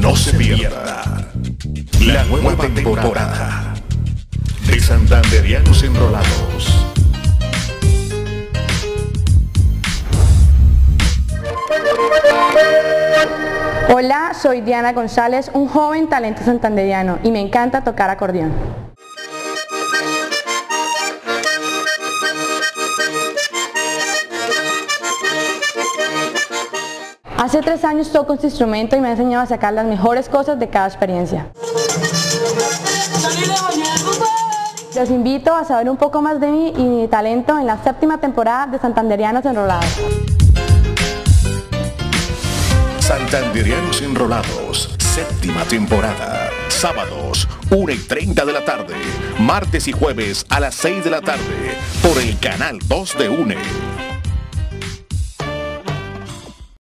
No se pierda la nueva temporada de Santanderianos Enrolados. Hola, soy Diana González, un joven talento santanderiano y me encanta tocar acordeón. Hace 3 años toco este instrumento y me ha enseñado a sacar las mejores cosas de cada experiencia. Los invito a saber un poco más de mí y mi talento en la 7ª temporada de Santanderianos Enrolados. Santanderianos Enrolados, 7ª temporada. Sábados, 1:30 de la tarde. Martes y jueves a las 6 de la tarde. Por el canal 2 de UNE.